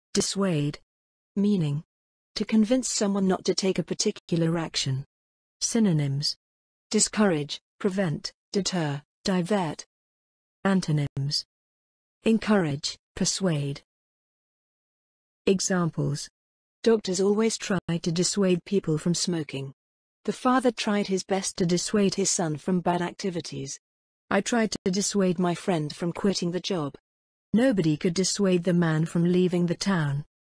Dissuade. Meaning. To convince someone not to take a particular action. Synonyms. Discourage, prevent, deter, divert. Antonyms. Encourage, persuade. Examples. Doctors always try to dissuade people from smoking. The father tried his best to dissuade his son from bad activities. I tried to dissuade my friend from quitting the job. Nobody could dissuade the man from leaving the town.